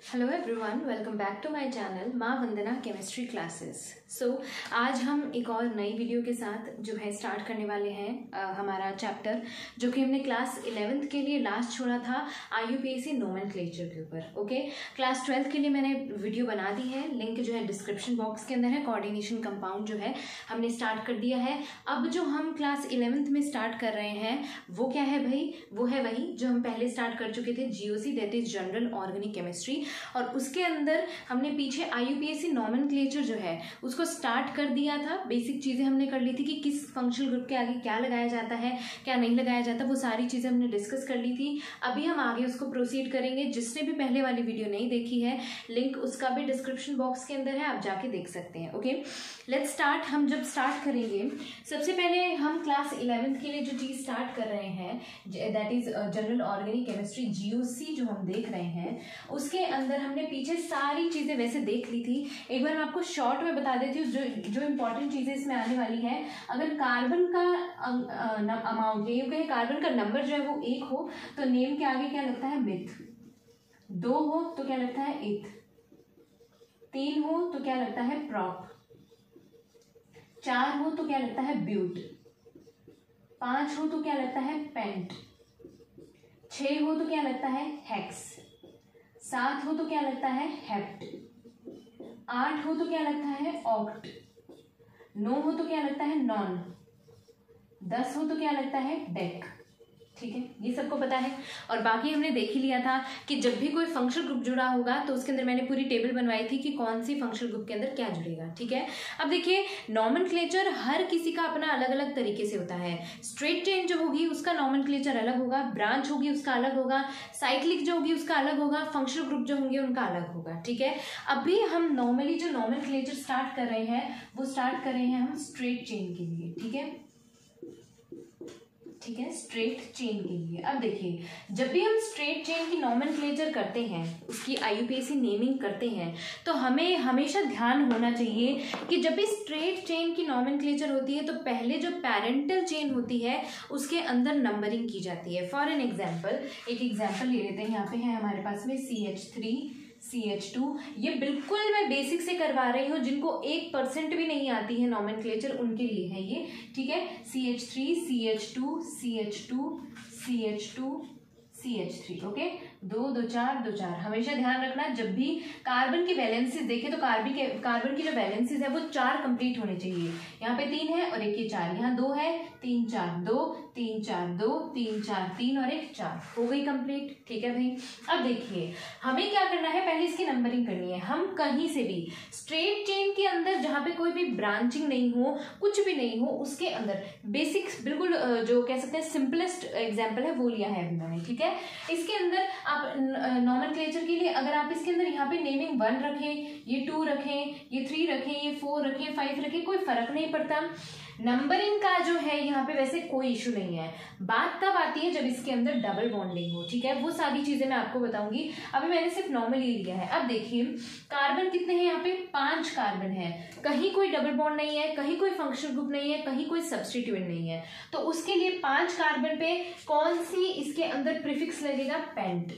Hello everyone, welcome back to my channel Maa Vandana chemistry classes. आज हम एक और नई वीडियो के साथ जो है स्टार्ट करने वाले हैं हमारा चैप्टर, जो कि हमने क्लास 11th के लिए लास्ट छोड़ा था IUPAC नोमेनक्लेचर के ऊपर। ओके, क्लास 12th के लिए मैंने वीडियो बना दी है, लिंक जो है डिस्क्रिप्शन बॉक्स के अंदर है। कोऑर्डिनेशन कंपाउंड जो है हमने स्टार्ट कर दिया है। अब जो हम क्लास 11th में स्टार्ट कर रहे हैं वो क्या है भाई? वो है वही जो हम पहले स्टार्ट कर चुके थे, GOC that is general organic chemistry. और उसके अंदर हमने पीछे IUPAC नोमेनक्लेचर जो है उसको स्टार्ट कर दिया था। बेसिक चीज़ें हमने कर ली थी कि किस फंक्शनल ग्रुप के आगे क्या लगाया जाता है, क्या नहीं लगाया जाता, वो सारी चीज़ें हमने डिस्कस कर ली थी। अभी हम आगे उसको प्रोसीड करेंगे। जिसने भी पहले वाली वीडियो नहीं देखी है, लिंक उसका भी डिस्क्रिप्शन बॉक्स के अंदर है, आप जाके देख सकते हैं। Okay, let's start. हम जब स्टार्ट करेंगे, सबसे पहले हम क्लास 11th के लिए जो चीज़ स्टार्ट कर रहे हैं that is general organic chemistry GOC जो हम देख रहे हैं, उसके अंदर हमने पीछे सारी चीज़ें वैसे देख ली थी। एक बार मैं आपको शॉर्ट में बता देती हूँ जो इम्पोर्टेंट चीज़ें इसमें आने वाली है। अगर कार्बन का अमाउंट, ये कहे कार्बन का नंबर जो है वो 1 हो तो नेम के आगे क्या लगता है? मिथ। 2 हो तो क्या लगता है? इथ। 3 हो तो क्या लगता है? प्रॉप। 4 हो तो क्या लगता है? ब्यूट। 5 हो तो क्या लगता है? पेंट। 6 हो तो क्या लगता है? हेक्स। 7 हो तो क्या लगता है? हेप्ट। 8 हो तो क्या लगता है? ऑक्ट। 9 हो तो क्या लगता है? नॉन। 10 हो तो क्या लगता है? डेक। ठीक है, ये सबको पता है। और बाकी हमने देख ही लिया था कि जब भी कोई फंक्शनल ग्रुप जुड़ा होगा तो उसके अंदर मैंने पूरी टेबल बनवाई थी कि कौन सी फंक्शनल ग्रुप के अंदर क्या जुड़ेगा। ठीक है, अब देखिए, नोमेनक्लेचर हर किसी का अपना अलग अलग तरीके से होता है। स्ट्रेट चेन जो होगी उसका नोमेनक्लेचर अलग होगा, ब्रांच होगी उसका अलग होगा, साइक्लिक जो होगी उसका अलग होगा, फंक्शनल ग्रुप जो होंगे उनका अलग होगा। ठीक है, अभी हम नॉर्मली जो नोमेनक्लेचर स्टार्ट कर रहे हैं वो स्टार्ट कर रहे हैं हम स्ट्रेट चेन के लिए। ठीक है, ठीक है, स्ट्रेट चेन के लिए। अब देखिए, जब भी हम स्ट्रेट चेन की नोमेनक्लेचर करते हैं, उसकी IUPAC नेमिंग करते हैं, तो हमें हमेशा ध्यान होना चाहिए कि जब भी स्ट्रेट चेन की नोमेनक्लेचर होती है तो पहले जो पैरेंटल चेन होती है उसके अंदर नंबरिंग की जाती है। फॉर एन एग्जाम्पल, एक एग्जाम्पल ले लेते हैं। यहाँ पे है हमारे पास में CH3 CH2। ये बिल्कुल मैं बेसिक से करवा रही हूँ, जिनको 1% भी नहीं आती है नोमेनक्लेचर उनके लिए है ये। ठीक है, CH3 CH2 CH2 CH2 CH3। Okay, 2 2 4 2 4। हमेशा ध्यान रखना, जब भी कार्बन की वैलेंसीज देखें तो कार्बन की जो वैलेंसीज है वो 4 कंप्लीट होने चाहिए। यहाँ पे 3 है और एक ये 4, यहाँ 2 है, 3 4 2 3 4 2 3 4 3 और एक 4, हो गई कंप्लीट। ठीक है भाई, अब देखिए हमें क्या करना है, पहले इसकी नंबरिंग करनी है। हम कहीं से भी स्ट्रेट चेन के अंदर जहाँ पे कोई भी ब्रांचिंग नहीं हो, कुछ भी नहीं हो, उसके अंदर बेसिक बिल्कुल जो कह सकते हैं सिंपलेस्ट एग्जाम्पल है वो लिया है अभी मैंने। ठीक है, इसके अंदर आप नोमेनक्लेचर के लिए अगर आप इसके अंदर यहाँ पे नेमिंग 1 रखें, ये 2 रखें, ये 3 रखें, ये 4 रखें, 5 रखें, कोई फर्क नहीं पड़ता। नंबरिंग का जो है यहाँ पे वैसे कोई इशू नहीं है। बात तब आती है जब इसके अंदर डबल बॉन्डिंग हो। ठीक है, वो सारी चीजें मैं आपको बताऊंगी। अभी मैंने सिर्फ नॉर्मली लिया है। अब देखिए, कार्बन कितने हैं यहाँ पे? 5 कार्बन है। कहीं कोई डबल बॉन्ड नहीं है, कहीं कोई फंक्शनल ग्रुप नहीं है, कहीं कोई सब्स्टिट्यूएंट नहीं है। तो उसके लिए 5 कार्बन पे कौन सी इसके अंदर प्रीफिक्स लगेगा? पेंट।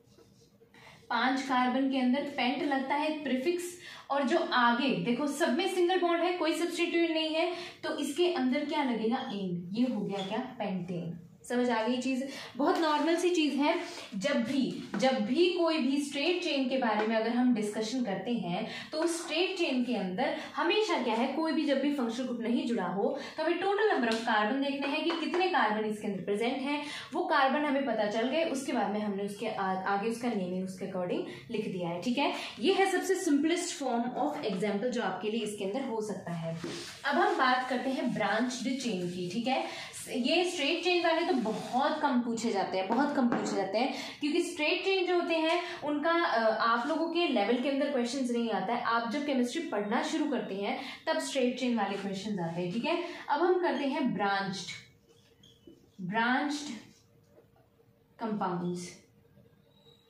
5 कार्बन के अंदर पेंट लगता है प्रीफिक्स। और जो आगे देखो, सब में सिंगल बॉन्ड है, कोई सब्स्टिट्यूएंट नहीं है, तो इसके अंदर क्या लगेगा? एन। ये हो गया क्या? पेंटेन। समझ आ गई चीज? बहुत नॉर्मल सी चीज है। जब भी कोई भी स्ट्रेट चेन के बारे में अगर हम डिस्कशन करते हैं तो स्ट्रेट चेन के अंदर हमेशा क्या है, कोई भी जब भी फंक्शनल ग्रुप नहीं जुड़ा हो तो हमें टोटल नंबर ऑफ कार्बन देखने हैं कि कितने कार्बन इसके अंदर प्रेजेंट हैं। वो कार्बन हमें पता चल गए, उसके बाद में हमने उसके आगे उसका नेमिंग उसके अकॉर्डिंग लिख दिया है। ठीक है, ये है सबसे सिंपलेस्ट फॉर्म ऑफ एग्जाम्पल जो आपके लिए इसके अंदर हो सकता है। अब हम बात करते हैं ब्रांच्ड चेन की। ठीक है, ये स्ट्रेट चेन वाले तो बहुत कम पूछे जाते हैं, बहुत कम पूछे जाते हैं, क्योंकि स्ट्रेट चेन जो होते हैं उनका आप लोगों के लेवल के अंदर क्वेश्चंस नहीं आता है। आप जब केमिस्ट्री पढ़ना शुरू करते हैं तब स्ट्रेट चेन वाले क्वेश्चंस आते हैं। ठीक है, अब हम करते हैं ब्रांच्ड कंपाउंड्स,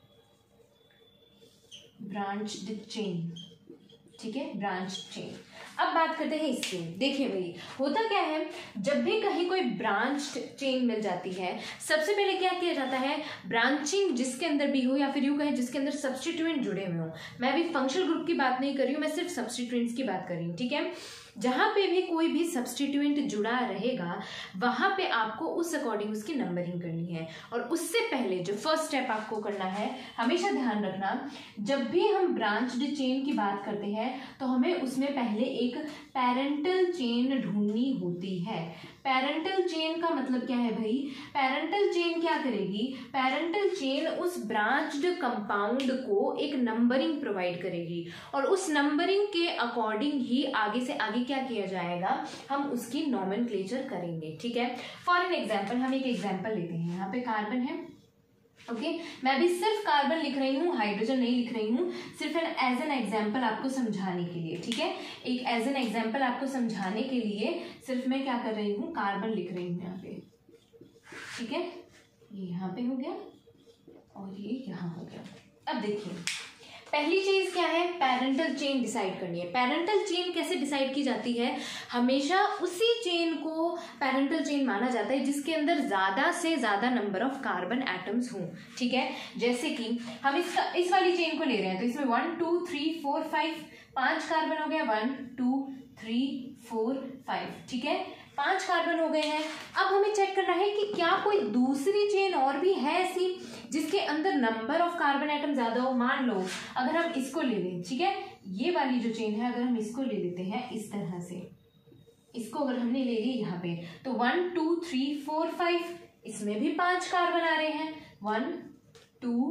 ब्रांच्ड चेन। ठीक है, ब्रांच चेन। अब बात करते हैं इसकी। देखिए भाई, होता क्या है, जब भी कहीं कोई ब्रांच्ड चेन मिल जाती है, सबसे पहले क्या किया जाता है, ब्रांचिंग जिसके अंदर भी हो या फिर यूं कहें जिसके अंदर सब्स्टिट्यूएंट जुड़े हुए हो, मैं अभी फंक्शनल ग्रुप की बात नहीं कर रही हूँ, मैं सिर्फ सब्स्टिट्यूएंट्स की बात कर रही हूँ, ठीक है। जहां पे भी कोई भी सब्स्टिट्यूएंट जुड़ा रहेगा वहां पे आपको उस अकॉर्डिंग उसकी नंबरिंग करनी है। और उससे पहले जो फर्स्ट स्टेप आपको करना है, हमेशा ध्यान रखना, जब भी हम ब्रांच्ड चेन की बात करते हैं तो हमें उसमें पहले एक पेरेंटल चेन ढूंढनी होती है। पेरेंटल चेन का मतलब क्या है भाई, पेरेंटल चेन क्या करेगी, पेरेंटल चेन उस ब्रांच्ड कंपाउंड को एक नंबरिंग प्रोवाइड करेगी और उस नंबरिंग के अकॉर्डिंग ही आगे से आगे क्या किया जाएगा, हम उसकी नॉमेनक्लेचर करेंगे, ठीक है। फॉर एन एग्जांपल, हम एक एग्जांपल लेते हैं, यहाँ पे कार्बन है, ओके मैं अभी सिर्फ कार्बन लिख रही हूँ, हाइड्रोजन नहीं लिख रही हूँ, सिर्फ एज एन एग्जाम्पल आपको समझाने के लिए, ठीक है। एक एज एन एग्जाम्पल आपको समझाने के लिए सिर्फ मैं क्या कर रही हूँ, कार्बन लिख रही हूँ यहाँ पे, ठीक है। ये यहाँ पे हो गया और ये यहाँ हो गया। अब देखिए, पहली चीज क्या है, पेरेंटल चेन डिसाइड करनी है। पेरेंटल चेन कैसे डिसाइड की जाती है, हमेशा उसी चेन को पेरेंटल चेन माना जाता है जिसके अंदर ज्यादा से ज्यादा नंबर ऑफ कार्बन एटम्स हों, ठीक है। जैसे कि हम इस वाली चेन को ले रहे हैं तो इसमें 1 2 3 4 5 5 कार्बन हो गया, 1 2 3 4 5, ठीक है, 5 कार्बन हो गए हैं। अब हमें चेक करना है कि क्या कोई दूसरी चेन और भी है ऐसी जिसके अंदर नंबर ऑफ कार्बन एटम ज्यादा हो। मान लो अगर हम इसको ले लें, ठीक है, ये वाली जो चेन है अगर हम इसको ले लेते हैं इस तरह से, इसको अगर हमने ले ली यहाँ पे तो 1 2 3 4 5, इसमें भी 5 कार्बन आ रहे हैं, 1 2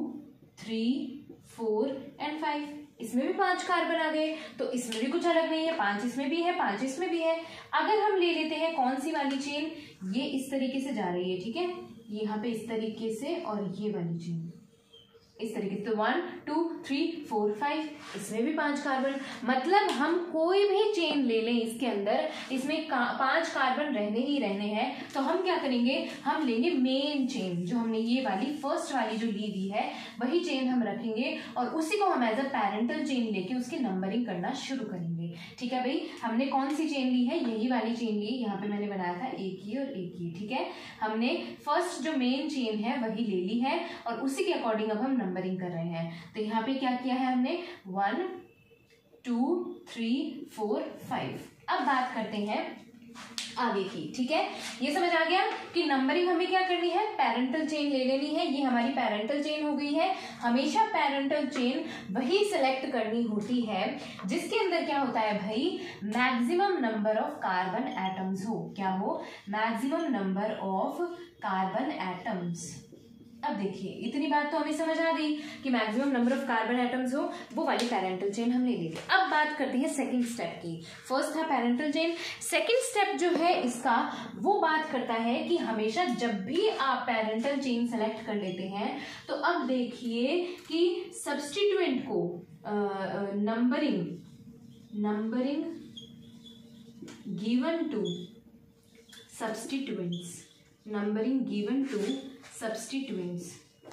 3 4 एंड 5, इसमें भी 5 कार्बन आ गए, तो इसमें भी कुछ अलग नहीं है, 5 इसमें भी है 5 इसमें भी है। अगर हम ले लेते हैं कौन सी वाली चेन, ये इस तरीके से जा रही है, ठीक है, यहाँ पे इस तरीके से और ये वाली चेन इस तरीके से, तो 1 2 3 4 5, इसमें भी 5 कार्बन। मतलब हम कोई भी चेन ले लें इसके अंदर, इसमें 5 कार्बन रहने ही रहने हैं, तो हम क्या करेंगे, हम लेंगे मेन चेन, जो हमने ये वाली फर्स्ट वाली जो ली हुई है वही चेन हम रखेंगे और उसी को हम एज अ पेरेंटल चेन लेके उसकी नंबरिंग करना शुरू करेंगे, ठीक है भाई। हमने कौन सी चेन ली है, यही वाली चेन ली, यहाँ पे मैंने बनाया था एक ही और एक ही, ठीक है। हमने फर्स्ट जो मेन चेन है वही ले ली है और उसी के अकॉर्डिंग अब हम नंबरिंग कर रहे हैं। तो यहाँ पे क्या किया है हमने, 1 2 3 4 5। अब बात करते हैं आगे की, ठीक है। ये समझ आ गया कि नंबरिंग हमें क्या करनी है, पेरेंटल चेन ले लेनी है, ये हमारी पेरेंटल चेन हो गई है। हमेशा पेरेंटल चेन वही सिलेक्ट करनी होती है जिसके अंदर क्या होता है भाई, maximum number of carbon atoms हो, क्या हो, maximum number of carbon atoms. अब देखिए, इतनी बात तो हमें समझ आ गई कि maximum number of carbon atoms हो, वो वाली पेरेंटल चेन हमने ले ली। अब बात करते हैं सेकंड स्टेप की। फर्स्ट था पेरेंटल चेन, सेकंड स्टेप जो है इसका वो बात करता है कि हमेशा जब भी आप पेरेंटल चेन सेलेक्ट कर लेते हैं तो अब देखिए कि सब्स्टिट्यूएंट को numbering given to substituents, numbering given to substituents,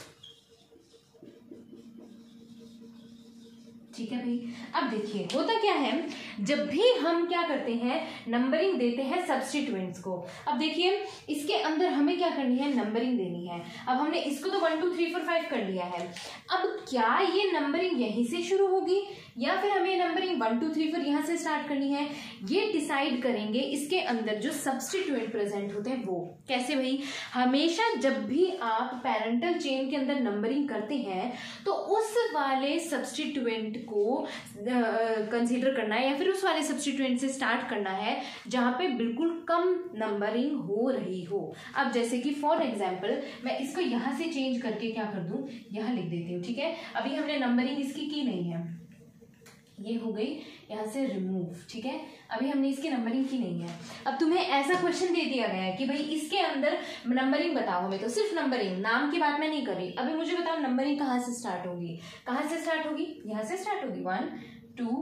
ठीक है भाई। अब देखिए होता क्या है, जब भी हम क्या करते हैं, नंबरिंग देते हैं सब्स्टिट्यूएंट्स को। अब देखिए इसके अंदर हमें क्या करनी है, नंबरिंग देनी है। अब हमने इसको तो 1 2 3 4 5 कर लिया है, अब क्या ये नंबरिंग यहीं से शुरू होगी या फिर हमें नंबरिंग 1 2 3 4 यहाँ से स्टार्ट करनी है, ये डिसाइड करेंगे इसके अंदर जो सब्स्टिट्यूएंट प्रेजेंट होते हैं वो। कैसे भाई, हमेशा जब भी आप पेरेंटल चेन के अंदर नंबरिंग करते हैं तो उस वाले सब्स्टिट्यूएंट को कंसीडर करना है या फिर उस वाले सब्स्टिट्यूएंट से स्टार्ट करना है जहां पे बिल्कुल कम नंबरिंग हो रही हो। अब जैसे कि फॉर एग्जांपल मैं इसको यहां से चेंज करके क्या कर दूं, यहां लिख देती हूँ, ठीक है। अभी हमने नंबरिंग इसकी की नहीं है, ये हो गई यहाँ से रिमूव, ठीक है। अभी हमने इसकी नंबरिंग की नहीं है। अब तुम्हें ऐसा क्वेश्चन दे दिया गया है कि भाई इसके अंदर नंबरिंग बताओ हमें, तो सिर्फ नंबरिंग, नाम की बात मैं नहीं कर रही। अभी मुझे बताओ नंबरिंग कहाँ से स्टार्ट होगी, कहाँ से स्टार्ट होगी, यहाँ से स्टार्ट होगी, 1 2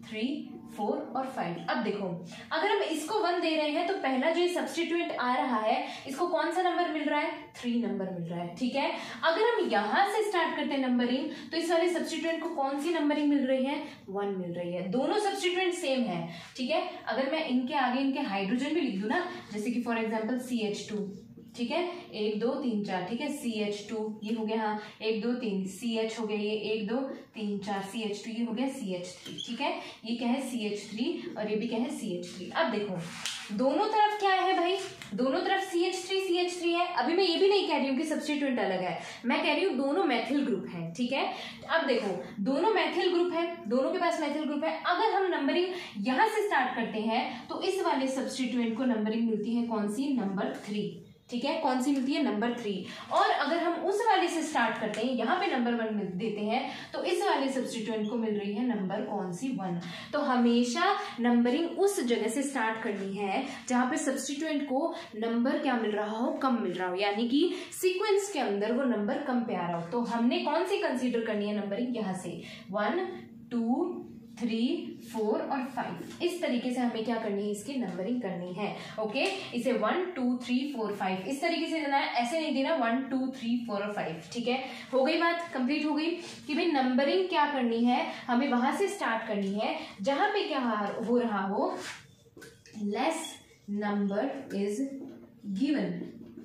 3, 4 और 5। अब देखो अगर हम इसको 1 दे रहे हैं तो पहला जो सब्स्टिट्यूएंट आ रहा है इसको कौन सा नंबर मिल रहा है, 3 नंबर मिल रहा है, ठीक है। अगर हम यहां से स्टार्ट करते हैं नंबरिंग तो इस वाले सब्स्टिट्यूएंट को कौन सी नंबरिंग मिल रही है, 1 मिल रही है। दोनों सब्स्टिट्यूएंट सेम है, ठीक है। अगर मैं इनके आगे इनके हाइड्रोजन भी लिख दूं ना, जैसे कि फॉर एग्जाम्पल CH2, ठीक है, 1 2 3 4, ठीक है, CH2 ये हो गया, हाँ 1 2 3 CH हो गया, ये 1 2 3 4 CH2 ये हो गया CH3, ठीक है। ये क्या है CH3 और ये भी क्या है CH3। अब देखो दोनों तरफ क्या है भाई, दोनों तरफ CH3 है। अभी मैं ये भी नहीं कह रही हूँ कि सब्स्टिट्यूएंट अलग है, मैं कह रही हूँ दोनों मैथिल ग्रुप है, ठीक है। अब देखो दोनों मैथिल ग्रुप है, दोनों के पास मैथिल ग्रुप है। अगर हम नंबरिंग यहां से स्टार्ट करते हैं तो इस वाले सब्स्टिट्यूएंट को नंबरिंग मिलती है कौन सी, नंबर 3, ठीक है। कौन सी मिलती है, नंबर 3। और अगर हम उस वाले से स्टार्ट करते हैं, यहाँ पे नंबर 1 देते हैं तो इस वाले सब्स्टिट्यूएंट को मिल रही है नंबर कौन सी, 1। तो हमेशा नंबरिंग उस जगह से स्टार्ट करनी है जहां पे सब्स्टिट्यूएंट को नंबर क्या मिल रहा हो, कम मिल रहा हो, यानी कि सीक्वेंस के अंदर वो नंबर कम पे आ रहा हो। तो हमने कौन सी कंसीडर करनी है नंबरिंग, यहाँ से 1 2 3 4 और 5, इस तरीके से हमें क्या करनी है, इसकी नंबरिंग करनी है, ओके। इसे 1 2 3 4 5 इस तरीके से देना है, ऐसे नहीं देना 1 2 3 4 और 5, ठीक है। हो गई बात, कंप्लीट हो गई कि भाई नंबरिंग क्या करनी है, हमें वहां से स्टार्ट करनी है जहां पे क्या हो रहा हो, less number is given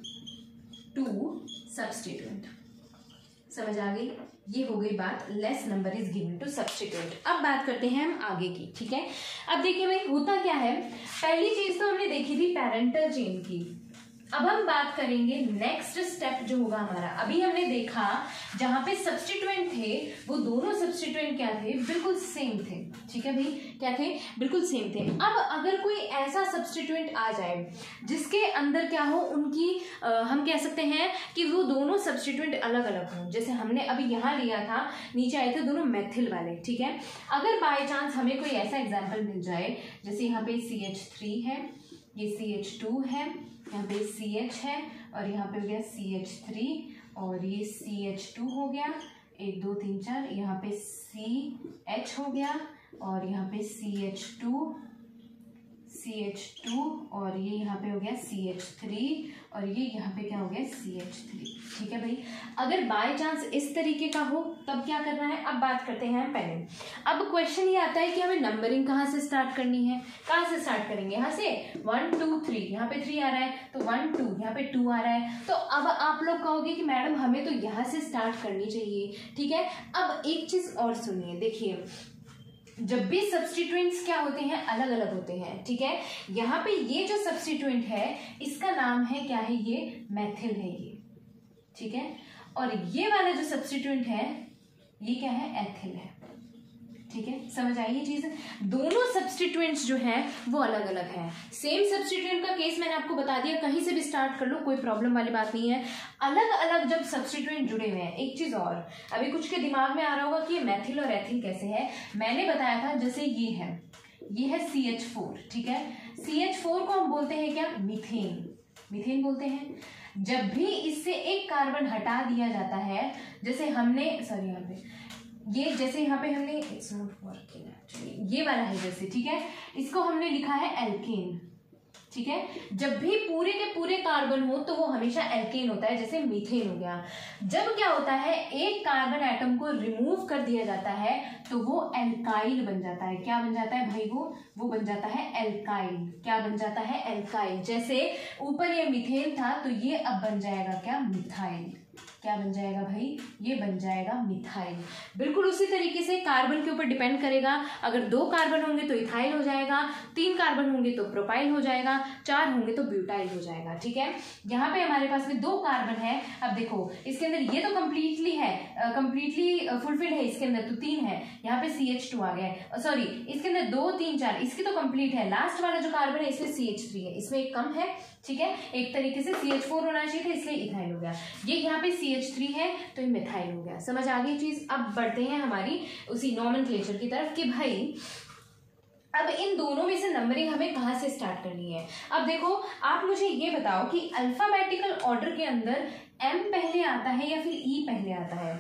to substituent. समझ आ गई, ये हो गई बात, less number is given to substituent. अब बात करते हैं हम आगे की, ठीक है। अब देखिए भाई होता क्या है, पहली चीज तो हमने देखी थी पैरेंटल चेन की। अब हम बात करेंगे नेक्स्ट स्टेप जो होगा हमारा। अभी हमने देखा जहां पे सब्स्टिट्यूएंट थे वो दोनों सब्स्टिट्यूएंट क्या थे, बिल्कुल सेम थे, ठीक है भाई, क्या थे, बिल्कुल सेम थे। अब अगर कोई ऐसा सब्स्टिट्यूएंट आ जाए जिसके अंदर क्या हो, उनकी हम कह सकते हैं कि वो दोनों सब्स्टिट्यूएंट अलग अलग हों, जैसे हमने अभी यहाँ लिया था, नीचे आए थे दोनों मेथिल वाले, ठीक है। अगर बाय चांस हमें कोई ऐसा एग्जाम्पल मिल जाए, जैसे यहाँ पे CH3 है, ये CH2 है, यहाँ पे CH है और यहाँ पे हो गया CH3 और ये CH2 हो गया, 1 2 3 4, यहाँ पे CH हो गया और यहाँ पे CH2 और ये यहाँ पे हो गया CH3 और ये यहाँ पे क्या हो गया CH3, ठीक है भाई। अगर बाय चांस इस तरीके का हो तब क्या करना है, अब बात करते हैं पहले। अब क्वेश्चन ये आता है कि हमें नंबरिंग कहाँ से स्टार्ट करनी है, कहाँ से स्टार्ट करेंगे, यहाँ से 1 2 3, यहाँ पे 3 आ रहा है तो 1 2, यहाँ पे 2 आ रहा है, तो अब आप लोग कहोगे कि मैडम हमें तो यहाँ से स्टार्ट करनी चाहिए, ठीक है। अब एक चीज और सुनिए, देखिए जब भी सब्स्टिट्यूएंट्स क्या होते हैं, अलग अलग होते हैं, ठीक है। यहाँ पे ये जो सब्स्टिट्यूएंट है इसका नाम है क्या है, ये मेथिल है ये, ठीक है। और ये वाला जो सब्स्टिट्यूएंट है ये क्या है, एथिल है, ठीक है। समझ आई ये चीज, दोनों सब्स्टिट्यूएंट्स जो हैं वो अलग अलग हैं। सेम सब्स्टिट्यूएंट का केस मैंने आपको बता दिया, कहीं से भी स्टार्ट कर लो, कोई प्रॉब्लम वाली बात नहीं है। अलग अलग जब सब्स्टिट्यूएंट जुड़े हुए हैं, एक चीज और अभी कुछ के दिमाग में आ रहा होगा कि ये मेथिल और एथिल कैसे है। मैंने बताया था जैसे ये है CH4, ठीक है। CH4 को हम बोलते हैं क्या, मीथेन बोलते हैं। जब भी इससे एक कार्बन हटा दिया जाता है, जैसे हमने यहाँ पे ये, जैसे यहाँ पे हमने इट्स नॉट वर्किंग एक्चुअली, ये वाला है जैसे, ठीक है, इसको हमने लिखा है एल्केन, ठीक है। जब भी पूरे के पूरे कार्बन हो तो वो हमेशा एल्केन होता है, जैसे मीथेन हो गया। जब क्या होता है, एक कार्बन एटम को रिमूव कर दिया जाता है तो वो एल्काइल बन जाता है। क्या बन जाता है भाई, वो बन जाता है एल्काइल। क्या बन जाता है, एल्काइल। जैसे ऊपर ये मीथेन था तो ये अब बन जाएगा क्या, मिथाइल। क्या बन जाएगा भाई, ये बन जाएगा मिथाइल। बिल्कुल उसी तरीके से कार्बन के ऊपर डिपेंड करेगा, अगर 2 कार्बन होंगे तो इथाइल हो जाएगा, 3 कार्बन होंगे तो प्रोपाइल हो जाएगा, 4 होंगे तो ब्यूटाइल हो जाएगा, ठीक है। यहाँ पे हमारे पास में 2 कार्बन है। अब देखो इसके अंदर ये तो कम्प्लीटली है, कम्प्लीटली फुलफिल्ड है, इसके अंदर तो 3 है, यहाँ पे CH2 आ गया, सॉरी इसके अंदर 2 3 4, इसकी तो कंप्लीट है। लास्ट वाला जो कार्बन है इसमें CH3 है, इसमें एक कम है, ठीक है। एक तरीके से CH4 होना चाहिए था, इसलिए इथाइल हो गया। ये यहाँ पे CH3 है तो ये मिथाइल हो गया। समझ आ गई चीज। अब बढ़ते हैं हमारी उसी नॉमेनक्लेचर की तरफ कि भाई अब इन दोनों में से नंबरिंग हमें कहाँ से स्टार्ट करनी है। अब देखो आप मुझे ये बताओ कि अल्फाबेटिकल ऑर्डर के अंदर M पहले आता है या फिर E पहले आता है।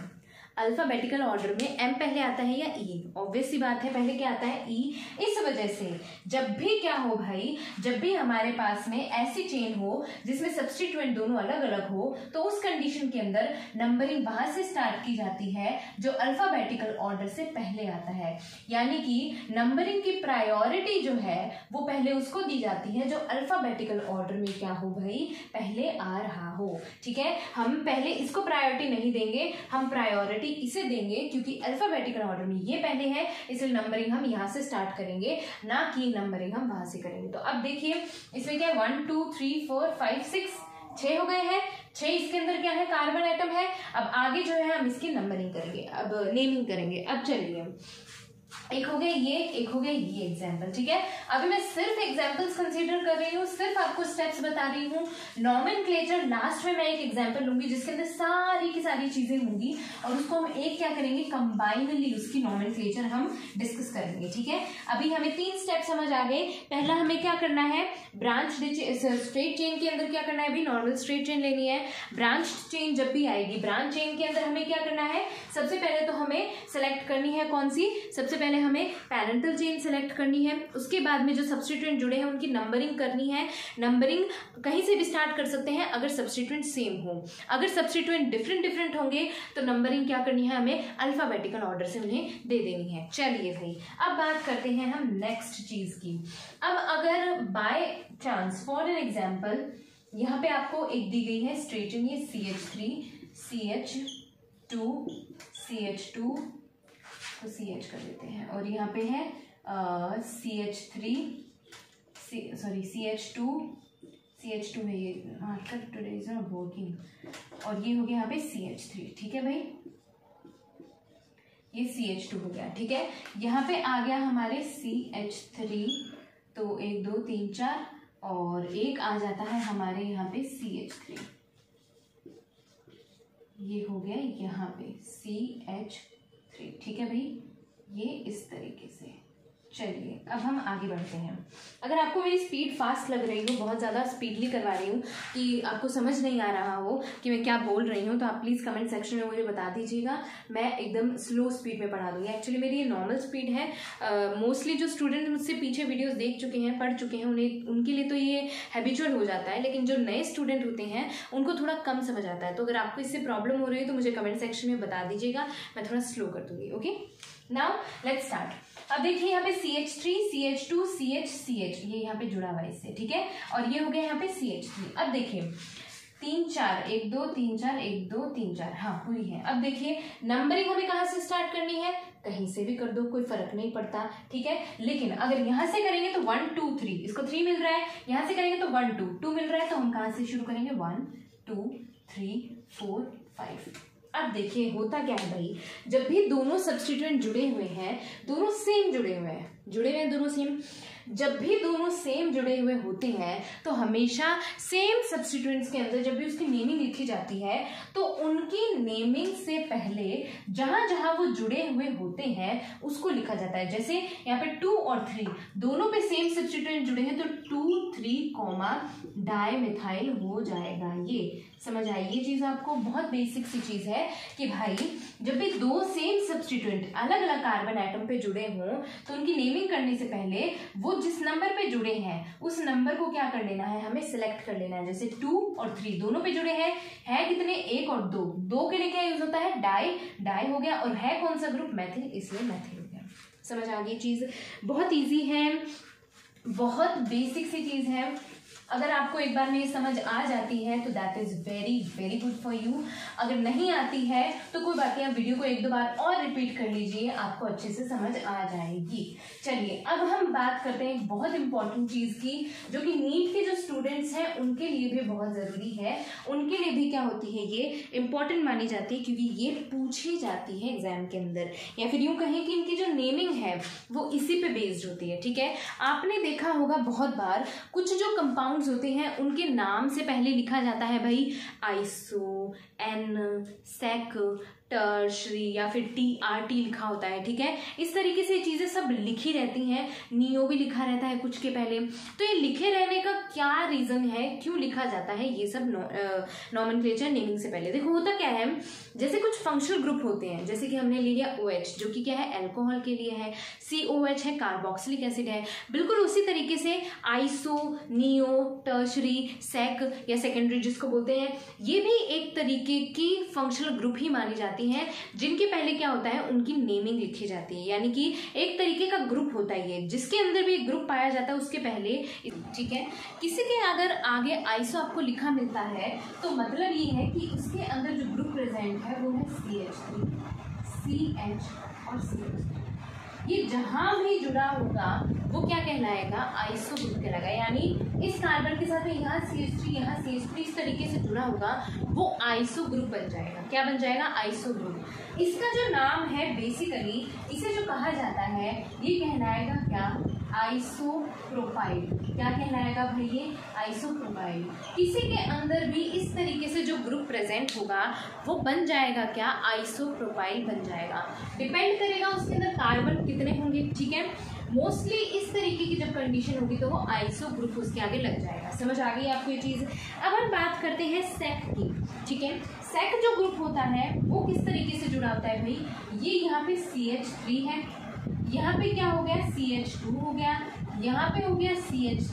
अल्फाबेटिकल ऑर्डर में एम पहले आता है या ई? ऑब्वियस सी बात है, पहले क्या आता है? ई। इस वजह से जब भी क्या हो भाई, जब भी हमारे पास में ऐसी चेन हो जिसमें सब्स्टिट्यूएंट दोनों अलग अलग हो, तो उस कंडीशन के अंदर नंबरिंग वहां से स्टार्ट की जाती है जो अल्फाबेटिकल ऑर्डर से पहले आता है। यानी कि नंबरिंग की प्रायोरिटी जो है वो पहले उसको दी जाती है जो अल्फाबेटिकल ऑर्डर में क्या हो भाई, पहले आ रहा हो। ठीक है, हम पहले इसको प्रायोरिटी नहीं देंगे, हम प्रायोरिटी इसे देंगे क्योंकि अल्फाबेटिकल ऑर्डर में ये पहले है, इसलिए नंबरिंग हम यहां से स्टार्ट करेंगे, ना कि नंबरिंग हम वहां से करेंगे। तो अब देखिए इसमें क्या है, 1 2 3 4 5 6 6 हो गए हैं। 6 इसके अंदर क्या है, कार्बन एटम है। अब आगे जो है हम इसकी नंबरिंग करेंगे, अब नेमिंग करेंगे। अब चलिए, एक हो गए ये, एक हो गए ये एग्जाम्पल। ठीक है, अभी मैं सिर्फ एग्जाम्पल्स कंसीडर कर रही हूँ, सिर्फ आपको स्टेप्स बता रही हूँ। नॉमेनक्लेचर लास्ट में मैं एक एग्जाम्पल लूंगी जिसके अंदर सारी की सारी चीजें होंगी और उसको हम एक क्या करेंगे, कंबाइनली उसकी नॉमेनक्लेचर हम डिस्कस करेंगे। ठीक है, अभी हमें 3 स्टेप समझ आ गए। पहला हमें क्या करना है, ब्रांच स्ट्रेट चेन के अंदर क्या करना है, अभी नॉर्मल स्ट्रेट चेन लेनी है। ब्रांच चेन जब भी आएगी, ब्रांच चेन के अंदर हमें क्या करना है, सबसे पहले तो हमें सेलेक्ट करनी है कौन सी, सबसे पहले हमें पैरेंटल चेन सेलेक्ट करनी है। उसके बाद में जो सब्स्टिट्यूएंट जुड़े हैं उनकी नंबरिंग करनी है। नंबरिंग कहीं से भी स्टार्ट कर सकते हैं अगर सब्स्टिट्यूएंट सेम हो। अगर सब्स्टिट्यूएंट डिफरेंट होंगे तो नंबरिंग क्या करनी है, हमें अल्फाबेटिकल ऑर्डर से उन्हें दे देनी है। चलिए भाई, अब बात करते हैं हम नेक्स्ट चीज की। अब अगर by chance for an example यहाँ पे आपको एक दी गई है स्ट्रेट चेन, ये CH3 CH2 CH2 तो CH कर देते हैं, और यहाँ पे है CH3 CH2 है ये, टुडे इज नॉट वर्किंग, और ये हो गया यहाँ पे CH3। ठीक है भाई, ये CH2 हो गया। ठीक है, यहाँ पे आ गया हमारे CH3, तो 1 2 3 4 और एक आ जाता है हमारे यहाँ पे CH3, ये हो गया यहाँ पे CH3। ठीक है भाई, ये इस तरीके से। चलिए अब हम आगे बढ़ते हैं। अगर आपको मेरी स्पीड फास्ट लग रही हो, बहुत ज़्यादा स्पीडली करवा रही हूँ कि आपको समझ नहीं आ रहा हो कि मैं क्या बोल रही हूँ, तो आप प्लीज़ कमेंट सेक्शन में मुझे बता दीजिएगा, मैं एकदम स्लो स्पीड में पढ़ा दूँगी। एक्चुअली मेरी ये नॉर्मल स्पीड है। मोस्टली जो स्टूडेंट मुझसे पीछे वीडियोज़ देख चुके हैं, पढ़ चुके हैं, उनके लिए तो ये हैबिचुअल हो जाता है, लेकिन जो नए स्टूडेंट होते हैं उनको थोड़ा कम समझ आता है। तो अगर आपको इससे प्रॉब्लम हो रही है तो मुझे कमेंट सेक्शन में बता दीजिएगा, मैं थोड़ा स्लो कर दूँगी। Okay, now let's start. अब देखिए यहाँ पे CH3 CH2 CH ये यहाँ पे जुड़ा हुआ है इससे। ठीक है, और ये हो गया यहाँ पे CH3। अब देखिए 3 4 1 2 3 4 1 2 3 4, हाँ पूरी है। अब देखिए नंबरिंग हमें कहाँ से स्टार्ट करनी है, कहीं से भी कर दो, कोई फर्क नहीं पड़ता। ठीक है, लेकिन अगर यहाँ से करेंगे तो 1 2 3, इसको 3 मिल रहा है, यहाँ से करेंगे तो 1 2 2 मिल रहा है, तो हम कहाँ से शुरू करेंगे, 1 2 3 4 5। अब देखिए होता क्या है भाई, जब भी दोनों सब्स्टिट्यूएंट जुड़े हुए हैं, दोनों सेम जुड़े हुए हैं दोनों सेम, जब भी दोनों सेम जुड़े हुए होते हैं तो हमेशा सेम सब्स्टिट्यूएंट्स के अंदर जब भी उसकी नेमिंग लिखी जाती है तो उनकी नेमिंग से पहले जहां जहां वो जुड़े हुए होते हैं उसको लिखा जाता है। जैसे यहाँ पे 2 और 3 दोनों पे सेम सब्स्टिट्यूएंट जुड़े हैं तो 2 3 डाइमिथाइल हो जाएगा। ये समझ आई ये चीज आपको, बहुत बेसिक सी चीज है कि भाई जब भी दो सेम सब्स्टिट्यूएंट अलग अलग कार्बन एटम पे जुड़े हों तो उनकी नेमिंग करने से पहले वो जिस नंबर पे जुड़े हैं उस नंबर को क्या कर लेना है, हमें सिलेक्ट कर लेना है। जैसे 2 और 3 दोनों पे जुड़े हैं, है कितने, 1 और 2, 2 के लिए क्या यूज होता है, डाई हो गया, और है कौन सा ग्रुप, मैथिल, इसलिए मैथिल हो गया। समझ आ गई चीज, बहुत ईजी है, बहुत बेसिक सी चीज है। अगर आपको एक बार में ये समझ आ जाती है तो that is very very good for you. अगर नहीं आती है तो कोई बात नहीं, आप वीडियो को 1-2 बार और रिपीट कर लीजिए, आपको अच्छे से समझ आ जाएगी। चलिए अब हम बात करते हैं एक बहुत इंपॉर्टेंट चीज की जो कि नीट के जो स्टूडेंट्स हैं उनके लिए भी बहुत जरूरी है, उनके लिए भी क्या होती है, ये इंपॉर्टेंट मानी जाती है क्योंकि ये पूछी जाती है एग्जाम के अंदर, या फिर यूं कहें कि इनकी जो नेमिंग है वो इसी पे बेस्ड होती है। ठीक है, आपने देखा होगा बहुत बार कुछ जो कंपाउंड होते हैं उनके नाम से पहले लिखा जाता है भाई आइसो, N, सेक, टर्शरी या फिर TRT लिखा होता है, ठीक है। इस तरीके से चीज़ें सब लिखी रहती हैं, नियो भी लिखा रहता है कुछ के पहले। तो ये लिखे रहने का क्या रीज़न है, क्यों लिखा जाता है ये सब नॉमेनक्लेचर नेमिंग से पहले? देखो होता क्या है, जैसे कुछ फंक्शनल ग्रुप होते हैं, जैसे कि हमने ले लिया OH जो कि क्या है, अल्कोहल के लिए है, COH है, कार्बोक्सिलिक एसिड है। बिल्कुल उसी तरीके से आइसो, नियो, टर्शरी, सेक या सेकेंडरी जिसको बोलते हैं, ये भी एक तरीके की फंक्शनल ग्रुप ही मानी जाती हैं, जिनके पहले क्या होता है, उनकी नेमिंग लिखी जाती है। यानी कि एक तरीके का ग्रुप होता है ये, जिसके अंदर भी एक ग्रुप पाया जाता है उसके पहले, ठीक है। किसी के अगर आगे आइसो आपको लिखा मिलता है तो मतलब ये है कि उसके अंदर जो ग्रुप प्रेजेंट है वो है CH3, CH और CH3। ये जहां भी जुड़ा होगा वो क्या कहलाएगा, आइसो ग्रुप कहलाएगा। यानी इस कार्बन के साथ में यहाँ CH3, यहाँ CH3 इस तरीके से जुड़ा होगा, वो आइसो ग्रुप बन जाएगा। क्या बन जाएगा, आइसो ग्रुप। इसका जो नाम है बेसिकली, इसे जो कहा जाता है ये कहलाएगा क्या, आइसोप्रोपाइल। क्या कहलाएगा भाई, ये आइसोप्रोपाइल। किसी के अंदर भी इस तरीके से जो ग्रुप प्रेजेंट होगा वो बन जाएगा क्या, आइसोप्रोपाइल बन जाएगा। डिपेंड करेगा उसके अंदर कार्बन कितने होंगे, ठीक है। मोस्टली इस तरीके की जब कंडीशन होगी तो वो आइसो ग्रुप उसके आगे लग जाएगा। समझ आ गई आपको ये चीज़। अब हम बात करते हैं सेक की, ठीक है। सेक जो ग्रुप होता है वो किस तरीके से जुड़ा होता है भाई, ये यहाँ पे CH3 है, यहाँ पे क्या हो गया, CH2 हो गया, यहाँ पे हो गया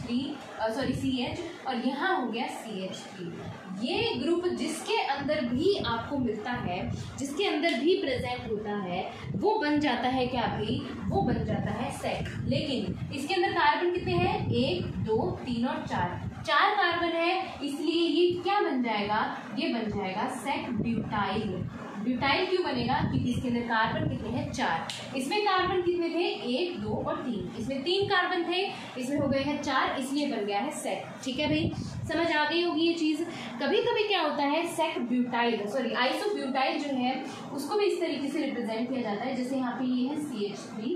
CH और यहाँ हो गया CH3। ये ग्रुप जिसके अंदर भी आपको मिलता है, जिसके अंदर भी प्रेजेंट होता है, वो बन जाता है क्या भाई, वो बन जाता है सेक। लेकिन इसके अंदर कार्बन कितने हैं, 1, 2, 3 और 4 कार्बन है, इसलिए ये क्या बन जाएगा, ये बन जाएगा सेक ब्यूटाइल। ब्यूटाइल क्यों बनेगा, क्योंकि इसके अंदर कार्बन कितने हैं, 4। इसमें कार्बन कितने थे, 1, 2 और 3। इसमें 3 कार्बन थे, इसमें हो गए हैं 4, इसलिए बन गया है सेक। ठीक है भाई, समझ आ गई होगी ये चीज़। कभी कभी क्या होता है, सेक ब्यूटाइल आइसो ब्यूटाइल जो है उसको भी इस तरीके से रिप्रेजेंट किया जाता है। जैसे यहाँ पे ये है CH3,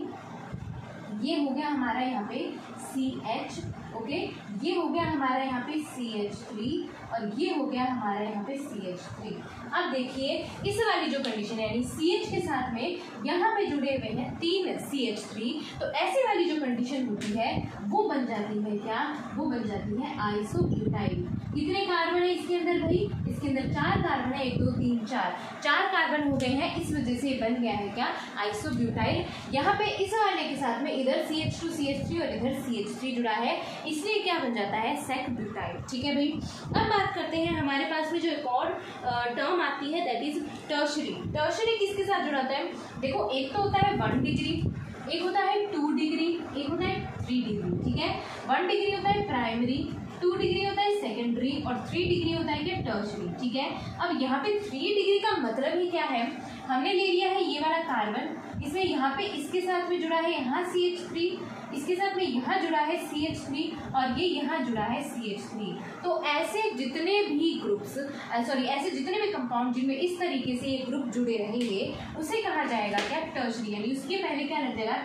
ये हो गया हमारा यहाँ पे CH, ओके, ये हो गया हमारा यहाँ पे CH3 और ये हो गया हमारा यहाँ पे CH3। अब देखिए इस वाली जो कंडीशन है, यानी CH के साथ में यहाँ पे जुड़े हुए हैं 3 CH3, तो ऐसी वाली जो कंडीशन होती है वो बन जाती है क्या, वो बन जाती है आइसोब्यूटाइल। कितने कार्बन है इसके अंदर भाई, इसके अंदर 4 कार्बन है, 1, 2, 3, 4 कार्बन हो गए हैं, इस वजह से बन गया है क्या, आइसोब्यूटाइल। यहाँ पे इस वाले के साथ में इधर CH2 CH3 और इधर CH3 जुड़ा है, इसलिए क्या बन जाता है, सेक ब्यूटाइल। ठीक है भाई। अब बात करते हैं हमारे पास में जो एक और टर्म आती है, दैट इज टर्शरी। टर्शरी किसके साथ जुड़ा होता है, देखो एक तो होता है 1 डिग्री, एक होता है 2 डिग्री, एक होता है 3 डिग्री। ठीक है, 1 डिग्री होता है प्राइमरी, 2 डिग्री होता है सेकेंडरी और 3 डिग्री होता है क्या, टर्शरी। ठीक है, अब यहाँ पे 3 डिग्री का मतलब ही क्या है, हमने ले लिया है ये वाला कार्बन, इसमें यहाँ पे इसके साथ में जुड़ा है यहाँ CH3, इसके साथ में यहाँ जुड़ा है CH3 और ये यहाँ जुड़ा है CH3। तो ऐसे जितने भी ग्रुप्स ऐसे जितने भी कंपाउंड जिनमें इस तरीके से ये ग्रुप जुड़े रहेंगे उसे कहा जाएगा क्या, टर्शरी। यानी उसके पहले क्या लग जाएगा,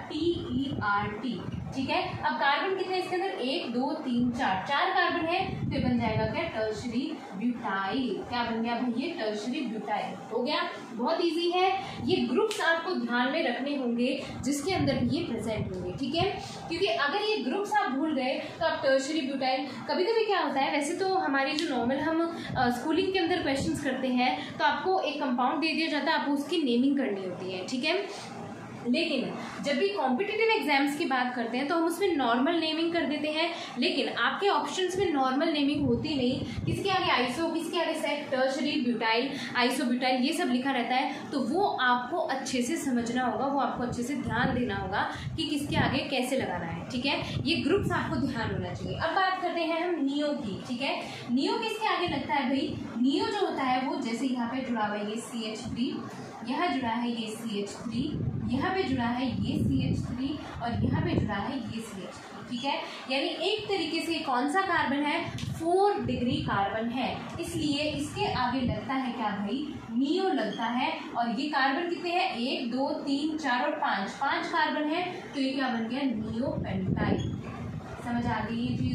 TERT। ठीक है, अब कार्बन कितने इसके अंदर, 1, 2, 3, 4 कार्बन है, तो बन जाएगा क्या, टर्शरी ब्यूटाइल। क्या बन गया भाई, ये टर्शरी ब्यूटाइल हो गया। बहुत इजी है, ये ग्रुप्स आपको ध्यान में रखने होंगे जिसके अंदर भी ये प्रेजेंट होंगे। ठीक है, क्योंकि अगर ये ग्रुप्स आप भूल गए तो आप टर्शरी ब्यूटाइल, कभी कभी क्या होता है, वैसे तो हमारी जो नॉर्मल हम स्कूलिंग के अंदर क्वेश्चंस करते हैं तो आपको एक कंपाउंड दे दिया जाता है, आपको उसकी नेमिंग करनी होती है। ठीक है, लेकिन जब भी कॉम्पिटिटिव एग्जाम्स की बात करते हैं तो हम उसमें नॉर्मल नेमिंग कर देते हैं, लेकिन आपके ऑप्शंस में नॉर्मल नेमिंग होती नहीं, किसके आगे आइसो, किसके आगे सेक, टर्शरी ब्यूटाइल, आइसोब्यूटाइल, ये सब लिखा रहता है। तो वो आपको अच्छे से समझना होगा, वो आपको अच्छे से ध्यान देना होगा कि किसके आगे कैसे लगाना है। ठीक है, ये ग्रुप्स आपको ध्यान होना चाहिए। अब बात करते हैं हम नियो की। ठीक है, नियो किसके आगे लगता है भाई, नियो जो होता है वो जैसे यहाँ पे जुड़ा हुआ है ये CH3, यहाँ जुड़ा है ये CH3, यहाँ पे जुड़ा है ये CH3 और यहाँ पे जुड़ा है ये CH3। ठीक है, यानी एक तरीके से कौन सा कार्बन है, 4 डिग्री कार्बन है, इसलिए इसके आगे लगता है क्या भाई, नियो लगता है। और ये कार्बन कितने हैं, 1, 2, 3, 4 और 5 कार्बन है, तो ये क्या बन गया, नियो पेंटाइल। समझ आ गई ये चीज।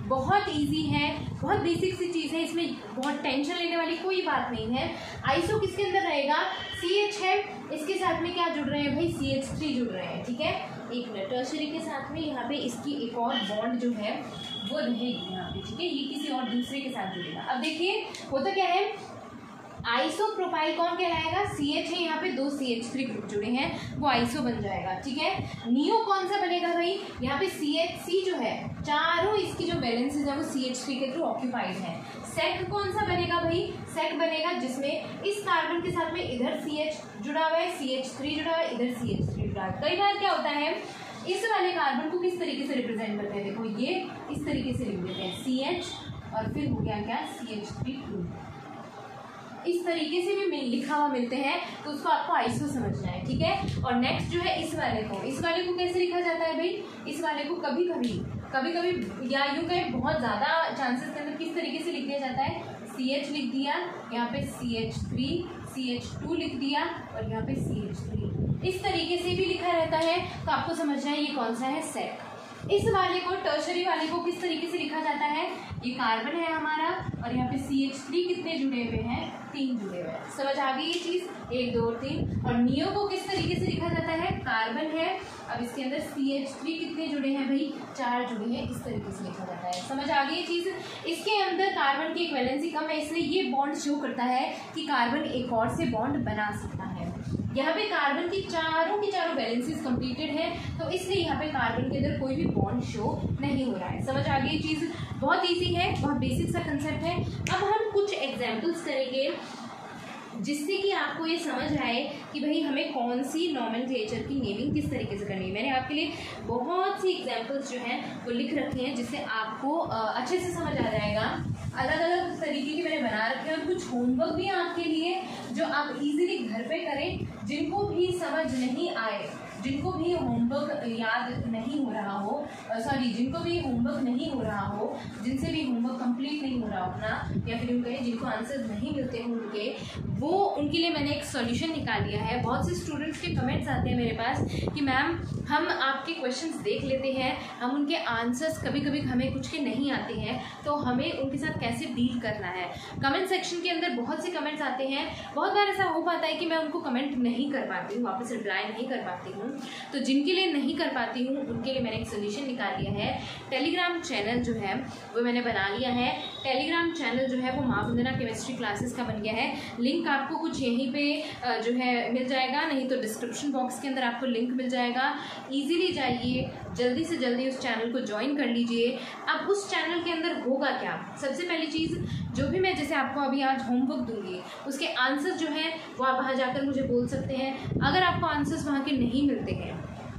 बहुत इजी है, बहुत बेसिक सी चीज़ है, इसमें बहुत टेंशन लेने वाली कोई बात नहीं है। आइसो किसके अंदर रहेगा, CH है, इसके साथ में क्या जुड़ रहे हैं भाई, CH3 जुड़ रहे हैं, ठीक है। एक मिनट, टर्शरी के साथ में यहाँ पे इसकी एक और बॉन्ड जो है वो रहेगी यहाँ पे, ठीक है, ये किसी और दूसरे के साथ जुड़ेगा। अब देखिए होता क्या है, आइसोप्रोपाइल कौन कहलाएगा, CH है, यहाँ पे 2 CH3 ग्रुप जुड़े हैं, वो आइसो बन जाएगा, ठीक है। नियो कौन सा बनेगा भाई, यहाँ पे CH जो है, चारों इसकी जो वैलेंसीज है वो CH3 के थ्रू ऑक्यूपाइड है। सेक कौन सा बनेगा भाई, सेक बनेगा जिसमें इस कार्बन के साथ में इधर CH जुड़ा हुआ है, CH3 जुड़ा हुआ है, इधर CH3 जुड़ा है। कई बार क्या होता है, इस वाले कार्बन को किस तरीके से रिप्रेजेंट करते हैं, देखो ये इस तरीके से लिख देते हैं, CH और फिर हो गया क्या, CH3, इस तरीके से भी लिखा हुआ मिलते हैं, तो उसको आपको आइसो समझना है, ठीक है। और नेक्स्ट जो है इस वाले को कैसे लिखा जाता है भाई, इस वाले को कभी कभी या यूं कहें बहुत ज़्यादा चांसेस के अंदर किस तरीके से लिख दिया जाता है, CH लिख दिया, यहाँ पे CH3, CH2 लिख दिया और यहाँ पे CH3, इस तरीके से भी लिखा रहता है। तो आपको समझना है ये कौन सा है, सेक। इस वाले को, टर्शरी वाले को किस तरीके से लिखा जाता है, ये कार्बन है हमारा और यहाँ पे CH3 कितने जुड़े हुए हैं, 3 जुड़े हुए हैं। समझ आ गई ये चीज़, 1 2 और 3। और नियो को किस तरीके से लिखा जाता है, कार्बन है, अब इसके अंदर CH3 कितने जुड़े हैं भाई, 4 जुड़े हैं, इस तरीके से लिखा जाता है। समझ आ गई ये चीज़। इसके अंदर कार्बन की एक वैलेंसी कम है, इसलिए ये बॉन्ड शो करता है कि कार्बन एक और से बॉन्ड बना सकता है। यहाँ पे कार्बन की चारों वैलेंसीज कंप्लीटेड है, तो इसलिए यहाँ पे कार्बन के अंदर कोई भी बॉन्ड शो नहीं हो रहा है। समझ आ गई ये चीज़, बहुत इजी है, बहुत बेसिक सा कंसेप्ट है। अब हम कुछ एग्जाम्पल्स करेंगे जिससे कि आपको ये समझ आए कि भाई हमें कौन सी नॉमेनक्लेचर की नेमिंग किस तरीके से करनी है। मैंने आपके लिए बहुत सी एग्जाम्पल्स जो हैं वो लिख रखे हैं, जिससे आपको अच्छे से समझ आ जाएगा। अलग अलग तरीके के मैंने बना रखे हैं और कुछ होमवर्क भी आपके लिए जो आप इजीली घर पे करें, जिनको भी समझ नहीं आए, जिनको भी होमवर्क याद नहीं हो रहा हो, जिनको भी होमवर्क नहीं हो रहा हो, जिनसे भी होमवर्क कंप्लीट नहीं हो रहा अपना, या फिर उनके जिनको आंसर नहीं मिलते हैं उनके लिए मैंने एक सॉल्यूशन निकाल लिया है। बहुत से स्टूडेंट्स के कमेंट्स आते हैं मेरे पास कि मैम हम आपके क्वेश्चंस देख लेते हैं, हम उनके आंसर्स कभी कभी हमें कुछ के नहीं आते हैं, तो हमें उनके साथ कैसे डील करना है। कमेंट सेक्शन के अंदर बहुत से कमेंट्स आते हैं, बहुत बार ऐसा हो पाता है कि मैं उनको कमेंट नहीं कर पाती हूँ, वापस रिप्लाई नहीं कर पाती हूँ। तो जिनके लिए नहीं कर पाती हूँ उनके लिए मैंने एक सोल्यूशन निकाल लिया है। टेलीग्राम चैनल जो है वो मैंने बना लिया है। टेलीग्राम चैनल जो है वो माँ वंदना केमिस्ट्री क्लासेस का बन गया है। लिंक आपको कुछ यहीं पे जो है मिल जाएगा, नहीं तो डिस्क्रिप्शन बॉक्स के अंदर आपको लिंक मिल जाएगा। ईजीली जाइए, जल्दी से जल्दी उस चैनल को ज्वाइन कर लीजिए। अब उस चैनल के अंदर होगा क्या, सबसे पहली चीज़ जो भी मैं जैसे आपको अभी आज होमवर्क दूंगी उसके आंसर जो है वो आप वहाँ जाकर मुझे बोल सकते हैं। अगर आपको आंसर्स वहाँ के नहीं मिलते हैं,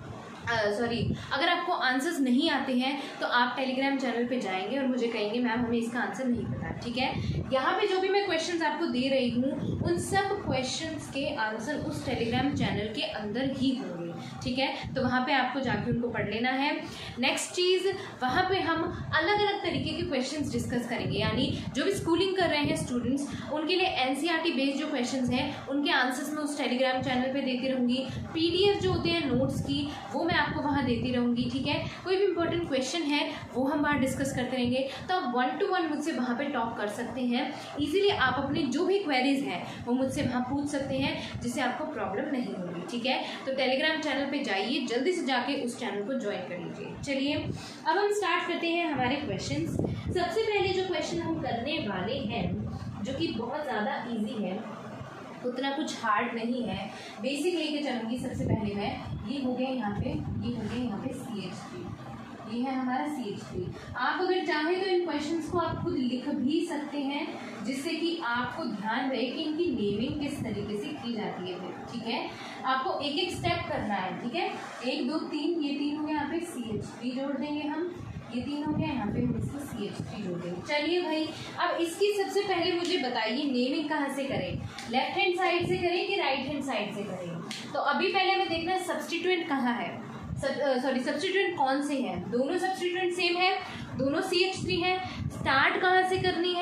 अगर आपको आंसर्स नहीं आते हैं तो आप टेलीग्राम चैनल पे जाएंगे और मुझे कहेंगे मैम हमें इसका आंसर नहीं पता, ठीक है। यहाँ पे जो भी मैं क्वेश्चंस आपको दे रही हूँ उन सब क्वेश्चंस के आंसर उस टेलीग्राम चैनल के अंदर ही होंगे, ठीक है। तो वहाँ पे आपको जाके उनको पढ़ लेना है। नेक्स्ट चीज़, वहाँ पे हम अलग अलग तरीके के क्वेश्चंस डिस्कस करेंगे, यानी जो भी स्कूलिंग कर रहे हैं स्टूडेंट्स उनके लिए NCERT बेस्ड जो क्वेश्चंस हैं उनके आंसर्स मैं उस टेलीग्राम चैनल पे देती रहूँगी। PDF जो होते हैं नोट्स की वो मैं आपको वहाँ देती रहूँगी, ठीक है। कोई भी इंपॉर्टेंट क्वेश्चन है वो हम वहाँ डिस्कस करते रहेंगे, तो आप 1 to 1 मुझसे वहाँ पर टॉक कर सकते हैं। ईजिली आप अपनी जो भी क्वेरीज हैं वो मुझसे वहाँ पूछ सकते हैं, जिससे आपको प्रॉब्लम नहीं होगी, ठीक है। तो टेलीग्राम चैनल पे जाइए, जल्दी से जाके उस चैनल को ज्वाइन कर लीजिए। चलिए अब हम स्टार्ट करते हैं हमारे क्वेश्चंस। सबसे पहले जो क्वेश्चन हम करने वाले हैं जो कि बहुत ज़्यादा इजी है, उतना कुछ हार्ड नहीं है, बेसिक लेके चलूँगी। सबसे पहले मैं ये हो गया यहाँ पे, ये हो गया यहाँ पे CH3, ये है हमारा CH3। आप अगर चाहें तो इन क्वेश्चंस को आप खुद लिख भी सकते हैं, जिससे कि आपको ध्यान रहे कि इनकी नेमिंग किस तरीके से की जाती है, ठीक है। आपको एक एक स्टेप करना है, ठीक है। 1 2 3, ये 3 हो गया, यहाँ पे CH3 जोड़ देंगे हम, ये 3 हो गया, यहाँ पे हम इसको CH3 जोड़ देंगे। चलिए भाई, अब इसकी सबसे पहले मुझे बताइए नेमिंग कहाँ से करें, लेफ्ट हैंड साइड से करें कि राइट हैंड साइड से करें। तो अभी पहले हमें देखना है सब्स्टिट्यूएंट कहाँ है, सब्स्टिट्यूएंट कौन से हैं। दोनों सब्स्टिट्यूएंट सेम है, दोनों CH3 है। स्टार्ट कहाँ से करनी है,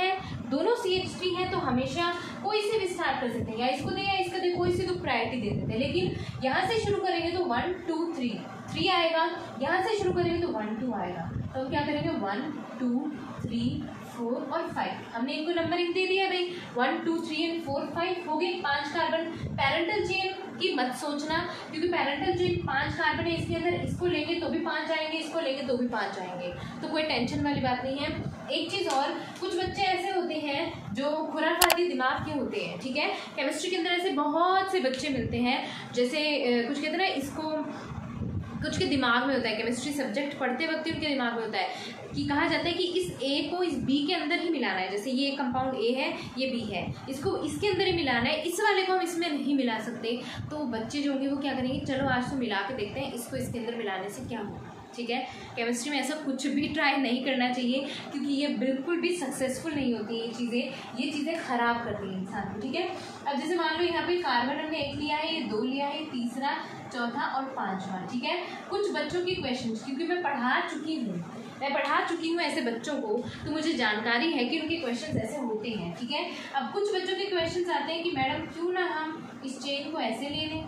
दोनों CH3 है तो हमेशा कोई से भी स्टार्ट कर सकते हैं, या इसको दे या इसको दे, कोई से तो प्रायोरिटी दे देते हैं। लेकिन यहाँ से शुरू करेंगे तो 1 2 3 आएगा, यहाँ से शुरू करेंगे तो 1 2 आएगा। तो हम क्या करेंगे 1 2 3 4 और 5, हमने इनको नंबरिंग दे दिया भाई, 1 2 3 और 4 5 हो गए 5 कार्बन। पैरेंटल चेन की मत सोचना, क्योंकि पैरेंटल चेन 5 कार्बन है इसके अंदर, इसको लेंगे तो भी 5 आएंगे, इसको लेंगे तो भी 5 आएंगे, तो कोई टेंशन वाली बात नहीं है। एक चीज़ और, कुछ बच्चे ऐसे होते हैं जो खुराफाती दिमाग के होते हैं, ठीक है। केमिस्ट्री के अंदर ऐसे बहुत से बच्चे मिलते हैं, जैसे कुछ कहते हैं ना इसको, कुछ के दिमाग में होता है, केमिस्ट्री सब्जेक्ट पढ़ते वक्त उनके दिमाग में होता है कि कहा जाता है कि इस A को इस B के अंदर ही मिलाना है, जैसे ये कंपाउंड A है, ये B है, इसको इसके अंदर ही मिलाना है, इस वाले को हम इसमें नहीं मिला सकते। तो बच्चे जो होंगे वो क्या करेंगे, चलो आज तो मिला के देखते हैं इसको इसके अंदर मिलाने से क्या होगा, ठीक है। केमिस्ट्री में ऐसा कुछ भी ट्राई नहीं करना चाहिए, क्योंकि ये बिल्कुल भी सक्सेसफुल नहीं होती ये चीज़ें ख़राब करती हैं इंसान को, ठीक है। अब जैसे मान लो यहाँ पे कार्बन हमने 1 लिया है, ये 2 लिया है, तीसरा, चौथा और 5वां, ठीक है। कुछ बच्चों की क्वेश्चंस, क्योंकि मैं पढ़ा चुकी हूँ ऐसे बच्चों को, तो मुझे जानकारी है कि उनके क्वेश्चंस ऐसे होते हैं, ठीक है। अब कुछ बच्चों के क्वेश्चंस आते हैं कि मैडम क्यों ना हम इस चेन को ऐसे ले लें,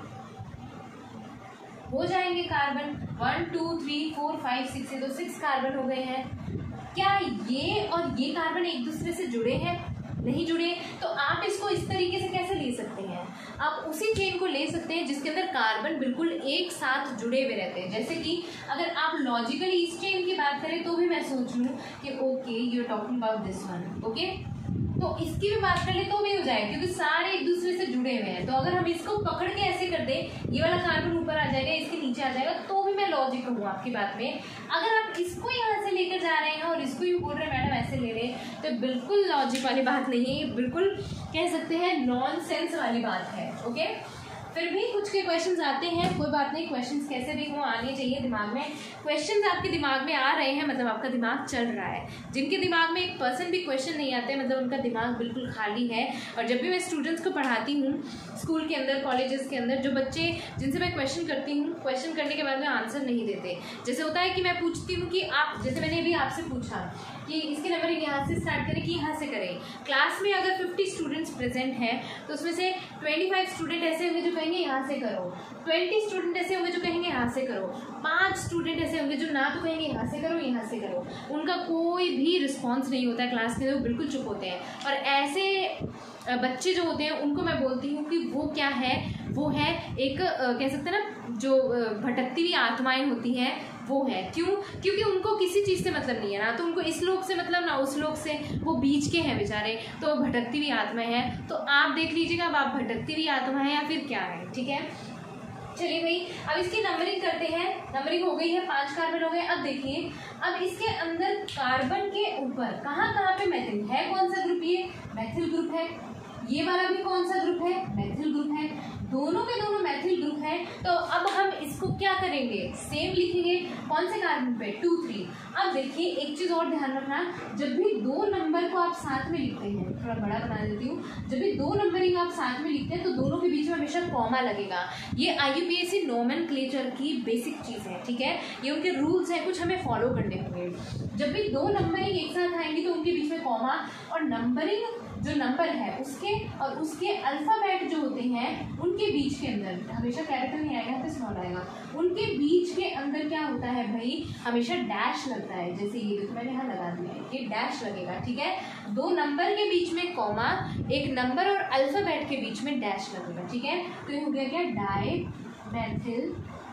हो जाएंगे कार्बन 1 2 3 4 5 6 से, तो 6 कार्बन हो गए हैं। क्या ये और ये कार्बन एक दूसरे से जुड़े हैं? नहीं जुड़े, तो आप इसको इस तरीके से कैसे ले सकते हैं, आप उसी चेन को ले सकते हैं जिसके अंदर कार्बन बिल्कुल एक साथ जुड़े हुए रहते हैं। जैसे कि अगर आप लॉजिकली इस चेन की बात करें तो भी मैं सोच लूँ कि okay you are talking about this one, okay, तो इसकी भी बात कर ले तो भी हो जाएगा, क्योंकि सारे एक दूसरे से जुड़े हुए हैं। तो अगर हम इसको पकड़ के ऐसे कर दें, ये वाला कार्बन ऊपर आ जाएगा, इसके नीचे आ जाएगा, तो भी मैं लॉजिक हूँ आपकी बात में। अगर आप इसको यहाँ से लेकर जा रहे हैं और इसको ही बोल रहे हैं मैडम ऐसे ले लें, तो बिल्कुल लॉजिक वाली बात नहीं है, ये बिल्कुल कह सकते हैं नॉनसेंस वाली बात है, ओके। फिर भी कुछ के क्वेश्चंस आते हैं, कोई बात नहीं, क्वेश्चंस कैसे भी हो आने चाहिए दिमाग में। क्वेश्चंस आपके दिमाग में आ रहे हैं मतलब आपका दिमाग चल रहा है। जिनके दिमाग में 1% भी क्वेश्चन नहीं आते मतलब उनका दिमाग बिल्कुल खाली है। और जब भी मैं स्टूडेंट्स को पढ़ाती हूँ स्कूल के अंदर, कॉलेजेस के अंदर, जो बच्चे जिनसे मैं क्वेश्चन करती हूँ, क्वेश्चन करने के बाद में आंसर नहीं देते, जैसे होता है कि मैं पूछती हूँ कि आप, जैसे मैंने अभी आपसे पूछा कि इसके नंबरिंग यहाँ से स्टार्ट करें कि यहाँ से करें। क्लास में अगर 50 स्टूडेंट्स प्रेजेंट हैं तो उसमें से 25 स्टूडेंट ऐसे होंगे जो कहेंगे यहाँ से करो, 20 स्टूडेंट ऐसे होंगे जो कहेंगे यहाँ से करो, 5 स्टूडेंट ऐसे होंगे जो ना तो कहेंगे यहाँ से करो, यहाँ से करो। उनका कोई भी रिस्पॉन्स नहीं होता है क्लास में, वो बिल्कुल चुप होते हैं। और ऐसे बच्चे जो होते हैं उनको मैं बोलती हूँ कि वो क्या है, वो है एक कह सकते हैं ना जो भटकती हुई आत्माएं होती हैं, वो है। क्यों? क्योंकि उनको किसी चीज़ से मतलब नहीं है, ना तो उनको इस लोक से मतलब ना उस लोक से, वो बीच के हैं बेचारे, तो भटकती हुई आत्मा है। तो आप देख लीजिएगा अब आप भटकती हुई आत्मा है या फिर क्या है, ठीक है। चलिए भाई अब इसकी नंबरिंग करते हैं। नंबरिंग हो गई है, 5 कार्बन हो गए। अब देखिए अब इसके अंदर कार्बन के ऊपर कहाँ कहाँ पे मैथिल है, कौन सा ग्रुप, ये मैथिल ग्रुप है, ये वाला भी कौन सा ग्रुप है, मैथिल ग्रुप है, दोनों के दोनों मैथिल ग्रुप है। तो अब हम इसको क्या करेंगे, सेम लिखेंगे, कौन से कार्बन पे, 2 3। अब देखिए एक चीज़ और ध्यान रखना, जब भी 2 नंबर को आप साथ में लिखते हैं, थोड़ा बड़ा बना देती हूँ, जब भी 2 नंबरिंग आप साथ में लिखते हैं तो दोनों के बीच में हमेशा कॉमा लगेगा। ये IUPAC नोमेनक्लेचर की बेसिक चीज़ है, ठीक है, ये उनके रूल्स हैं, कुछ हमें फॉलो करने होंगे। जब भी 2 नंबरिंग एक साथ आएंगी तो उनके बीच में कॉमा, और नंबरिंग जो नंबर है उसके और उसके अल्फ़ाबेट जो होते हैं उनके बीच के अंदर हमेशा कैपिटल नहीं आएगा, तो स्मॉल आएगा, उनके बीच के अंदर क्या होता है भाई, हमेशा डैश लगता है। जैसे ये देखो मैंने यहाँ लगा दिया है, ये डैश लगेगा, ठीक है। 2 नंबर के बीच में कॉमा, एक नंबर और अल्फ़ाबेट के बीच में डैश लगेगा, ठीक है। तो ये हो गया क्या, डाइमेथिल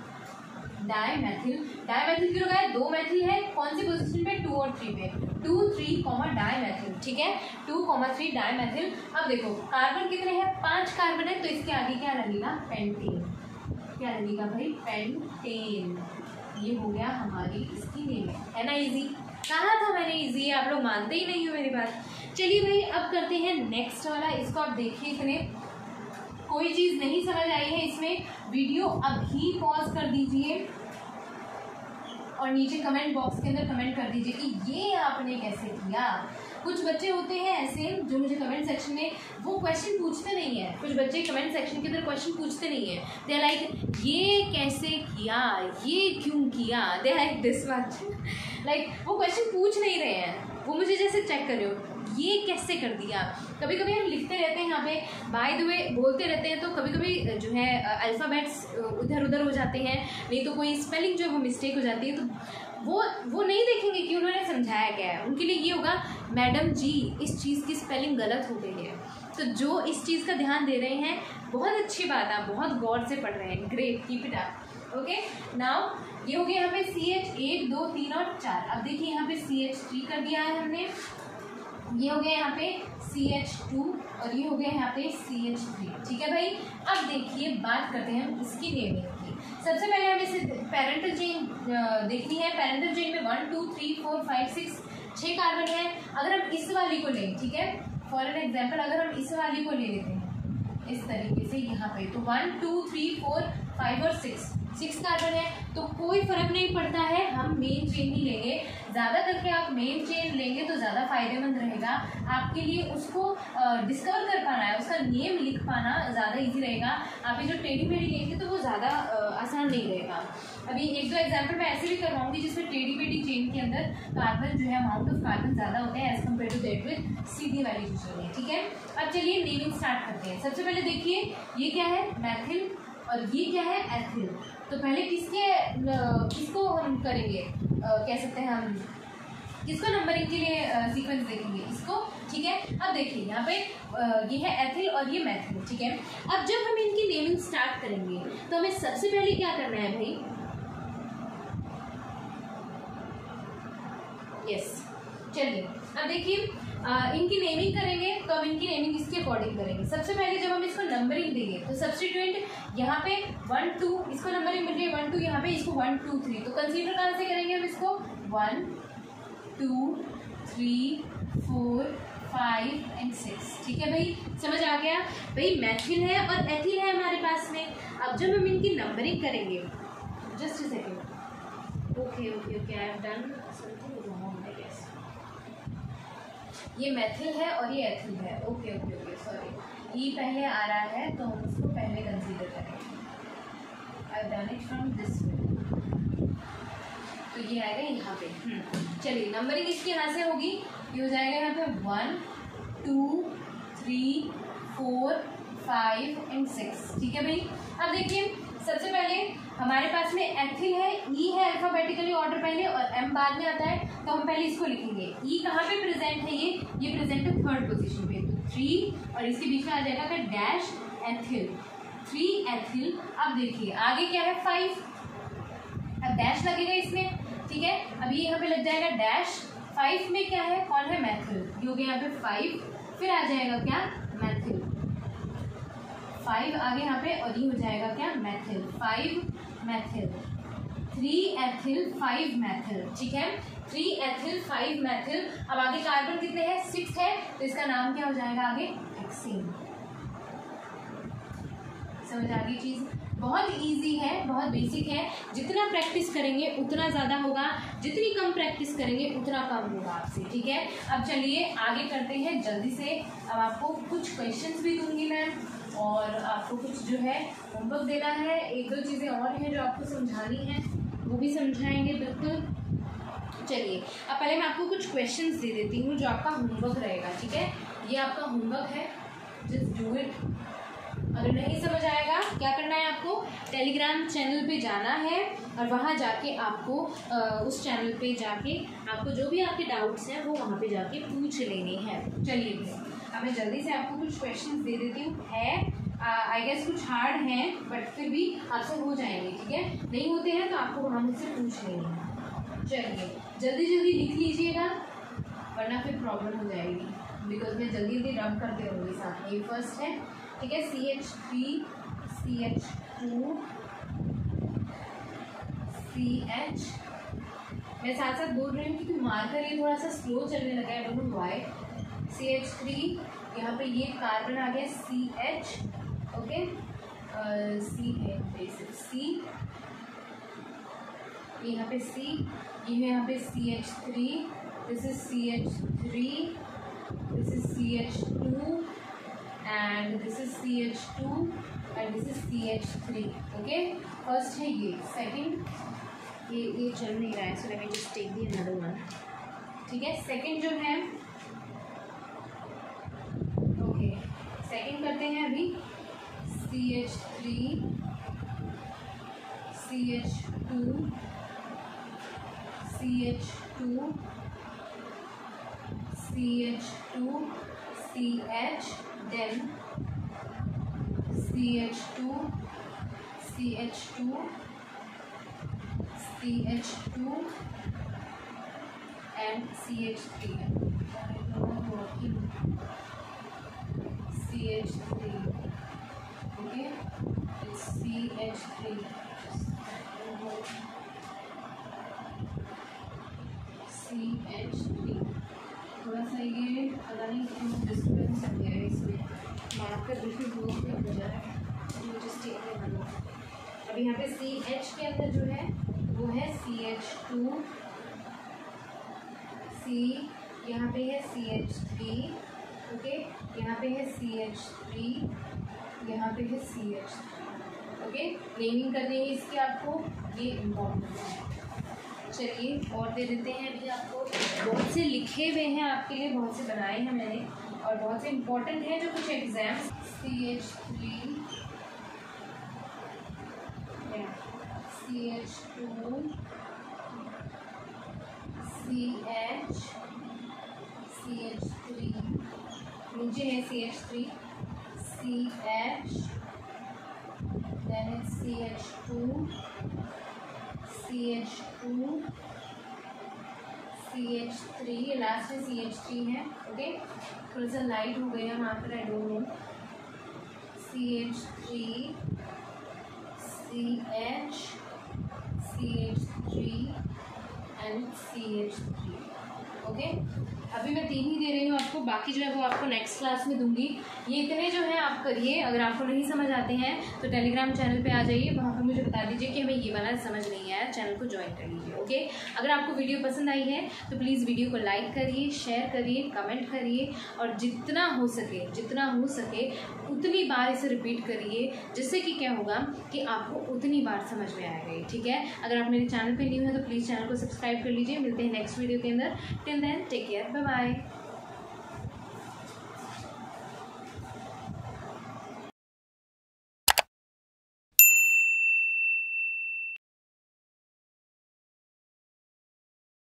क्यों लगाया, 2 मैथिल है, कौन सी पोजीशन पे, 2 और 3 पे, 2 3 डाइमेथिल, ठीक है, 2 3 डाइमेथिल। अब देखो कार्बन कितने हैं, 5 कार्बन है, तो इसके आगे क्या लगेगा, पेंटेन, क्या लगेगा भाई, पेंटेन। ये हो गया हमारी इसकी नेम, है ना इजी। कहा था मैंने इजी, आप लोग मानते ही नहीं हो मेरी बात। चलिए भाई अब करते हैं नेक्स्ट वाला, इसको आप देखिए, इतने कोई चीज़ नहीं समझ आई है इसमें, वीडियो अभी पॉज कर दीजिए और नीचे कमेंट बॉक्स के अंदर कमेंट कर दीजिए कि ये आपने कैसे किया। कुछ बच्चे होते हैं ऐसे जो मुझे कमेंट सेक्शन में वो क्वेश्चन पूछते नहीं है, कुछ बच्चे कमेंट सेक्शन के अंदर क्वेश्चन पूछते नहीं है, दे लाइक ये कैसे किया, ये क्यों किया, they like this much, like वो क्वेश्चन पूछ नहीं रहे हैं, वो मुझे जैसे चेक कर रहे हो, ये कैसे कर दिया। कभी कभी हम लिखते रहते हैं यहाँ पे बाय द वे बोलते रहते हैं, तो कभी कभी जो है अल्फ़ाबेट्स उधर उधर हो जाते हैं, नहीं तो कोई स्पेलिंग जो है मिस्टेक हो जाती है, तो वो नहीं देखेंगे कि उन्होंने समझाया क्या है। उनके लिए ये होगा मैडम जी इस चीज़ की स्पेलिंग गलत हो गई है। तो जो इस चीज़ का ध्यान दे रहे हैं बहुत अच्छी बात है, बहुत गौर से पढ़ रहे हैं, great, keep it up. Okay, now ये हो गया यहाँ पे CH 1 2 3 और 4। अब देखिए यहाँ पे CH 3 कर दिया है हमने, ये हो गया यहाँ पे CH 2 और ये हो गया यहाँ पे CH 3। ठीक है भाई, अब देखिए बात करते हैं हम इसकी नेमिंग की। सबसे पहले हमें इसे पैरेंटल चेन देखनी है। पैरेंटल चेन में 1 2 3 4 5 6 6 कार्बन है। अगर हम इस वाली को लें, ठीक है, फॉर एन एग्जाम्पल अगर हम इस वाली को ले लेते हैं इस तरीके से यहाँ पे, तो 1 2 3 4 5 और 6 कार्बन है, तो कोई फर्क नहीं पड़ता है, हम मेन चेन ही लेंगे। ज़्यादा करके आप मेन चेन लेंगे तो ज़्यादा फायदेमंद रहेगा आपके लिए। उसको डिस्कवर कर पाना है, उसका नेम लिख पाना ज़्यादा इजी रहेगा। आप ये जो टेढ़ी मेढ़ी लेंगे तो वो ज़्यादा आसान नहीं रहेगा। अभी एक दो एग्जाम्पल मैं ऐसे भी करवाऊंगी जिसमें टेढ़ी मेढ़ी चेन के अंदर कार्बन जो है अमाउंट ऑफ कार्बन ज़्यादा होते हैं as compared to that with सीधी वाली जो चेन है। ठीक है, अब चलिए नेमिंग स्टार्ट करते हैं। सबसे पहले देखिए ये क्या है, मैथिल, और ये क्या है, एथिल। तो पहले किसको हम करेंगे, कह सकते हैं हम किसको नंबरिंग के लिए सीक्वेंस देखेंगे, इसको। ठीक है, अब देखिए यहाँ पे ये है एथिल और ये मैथिल। ठीक है, अब जब हम इनकी नेमिंग स्टार्ट करेंगे तो हमें सबसे पहले क्या करना है भाई, यस, चलिए अब देखिए इनकी नेमिंग करेंगे तो अब इनकी नेमिंग इसके अकॉर्डिंग करेंगे। सबसे पहले जब हम इसको नंबरिंग देंगे तो सब्स्टिट्यूएंट यहाँ पे 1 2, इसको नंबरिंग मिल रही है 1 2, यहाँ पे इसको 1 2 3, तो कंसीडर कहाँ से करेंगे हम इसको 1 2 3 4 5 एंड 6। ठीक है भाई, समझ आ गया भाई, मैथिल है और एथिल है हमारे पास में। अब जब हम इनकी नंबरिंग करेंगे, just a second, okay okay okay, I have done something wrong I guess. ये मैथिल है और ये एथिल है, ओके ओके ओके, सॉरी, ई पहले आ रहा है तो हम उसको पहले कंसीडर करेंगे। I have done it from this way, तो ये आएगा यहाँ पे। चलिए नंबरिंग इसकी यहाँ से होगी, ये हो जाएगा यहाँ पे 1 2 3 4 5 एंड 6। ठीक है भाई, अब देखिए सबसे पहले हमारे पास में एथिल है, ई है अल्फाबेटिकली ऑर्डर पहले और एम बाद में आता है, तो हम पहले इसको लिखेंगे। ई कहाँ पे प्रेजेंट है, ये प्रेजेंट है 3rd पोजीशन पे, तो 3 और इसके बीच में आ जाएगा फिर डैश एथिल, 3 एथिल। अब देखिए आगे क्या है 5, अब डैश लगेगा इसमें। ठीक है, अब ये यहाँ पे लग जाएगा डैश, 5 में क्या है, कौन है, मैथिल, ये हो गया यहाँ पे 5, फिर आ जाएगा क्या, मैथिल, 5 आगे यहाँ पे और ये हो जाएगा क्या, मैथिल, 5 मैथिल, 3 एथिल 5 मैथिल। ठीक है, 3 एथिल 5 मैथिल। अब आगे कार्बन कितने हैं, 6 है, तो इसका नाम क्या हो जाएगा आगे, हेक्सेन। समझ आ गई चीज़, बहुत इजी है, बहुत बेसिक है। जितना प्रैक्टिस करेंगे उतना ज़्यादा होगा, जितनी कम प्रैक्टिस करेंगे उतना कम होगा आपसे। ठीक है, अब चलिए आगे करते हैं जल्दी से। अब आपको कुछ क्वेश्चंस भी दूंगी मैं और आपको कुछ जो है होमवर्क देना है, एक दो चीज़ें और हैं जो आपको समझानी है, वो भी समझाएंगे बिल्कुल। चलिए अब पहले मैं आपको कुछ क्वेश्चंस दे देती हूँ जो आपका होमवर्क रहेगा। ठीक है, ये आपका होमवर्क है, जस्ट डू इट। अगर नहीं समझ आएगा क्या करना है, आपको टेलीग्राम चैनल पे जाना है और वहाँ जाके आपको उस चैनल पे जाके आपको जो भी आपके डाउट्स हैं वो वहाँ पे जाके पूछ लेने हैं। चलिए अब मैं जल्दी से आपको कुछ क्वेश्चंस दे देती हूँ। है आई गेस कुछ हार्ड हैं बट फिर भी आपसे हो जाएंगे। ठीक है, नहीं होते हैं तो आपको वहाँ मुझसे पूछ लेंगे। चलिए जल्दी जल्दी लिख लीजिएगा वरना फिर प्रॉब्लम हो जाएगी, बिकॉज मैं जल्दी जल्दी रब करते रहूँगी साथ में। ये फर्स्ट है, ठीक है, CH3 CH2 CH। मैं साथ साथ बोल रही हूँ क्योंकि मार्कर ये थोड़ा सा स्लो चलने लगा है, डोंट नो व्हाई। CH3, यहाँ पे ये कार्बन आ गया CH, ओके, C, यहाँ पे C, ये यहाँ पे CH3, this is CH3, this is CH2 and this is CH2 and this is CH3। Okay, first है ये, सेकंड ये चल नहीं रहा है, so let me just take the another one. ठीक है, सेकंड जो है सेकेंड करते हैं अभी CH3 CH2 CH2 CH2 CH, then CH2 CH2 CH2 and CH3. CH3. Okay, it's CH3. CH3. थोड़ा सा ये पता नहीं क्यों डिस्टर्बेंस आ गया है इसमें, मार्कर बिल्कुल ब्लॉक में हो जा रहा है, मुझे स्टेट में बना। अब यहाँ पे CH के अंदर जो है वो है CH2 C, यहाँ पे है CH3, ओके, यहाँ पे है CH3, यहाँ पे है CH3, ओके। नेमिंग करनी है इसकी आपको, ये इम्पोर्टेंट है। चलिए और दे देते हैं अभी आपको, बहुत से लिखे हुए हैं आपके लिए, बहुत से बनाए हैं मैंने और बहुत से इम्पोर्टेंट है जो कुछ exams. CH3 CH2 CH CH3, नीचे है CH3 CH, then it's CH2 CH2 CH3, last में CH3 है, ओके। थोड़ा सा लाइट हो गया वहाँ पर, I don't know. CH3 CH CH3 and CH3, okay. अभी मैं 3 ही दे रही हूँ आपको, बाकी जो है वो आपको नेक्स्ट क्लास में दूंगी। ये इतने जो है आप करिए, अगर आपको नहीं समझ आते हैं तो टेलीग्राम चैनल पे आ जाइए, वहाँ पर मुझे बता दीजिए कि हमें ये वाला समझ नहीं आया, चैनल को ज्वाइन कर लीजिए, ओके। अगर आपको वीडियो पसंद आई है तो प्लीज़ वीडियो को लाइक करिए, शेयर करिए, कमेंट करिए और जितना हो सके उतनी बार इसे रिपीट करिए, जिससे कि क्या होगा कि आपको उतनी बार समझ में आएगा, ठीक है। अगर आप मेरे चैनल पे न्यू हैं तो प्लीज़ चैनल को सब्सक्राइब कर लीजिए। मिलते हैं नेक्स्ट वीडियो के अंदर। Till then take care, bye bye.